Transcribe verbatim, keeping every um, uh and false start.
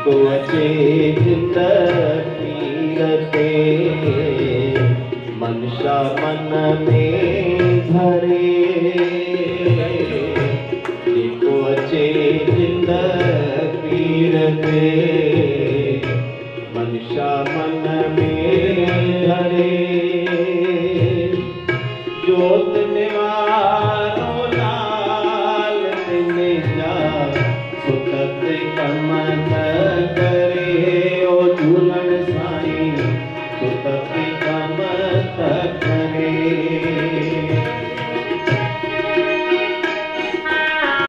को अचे जिंद पीरते मनशा मन में धरे को अचे जिंद पीरते मनशा मन में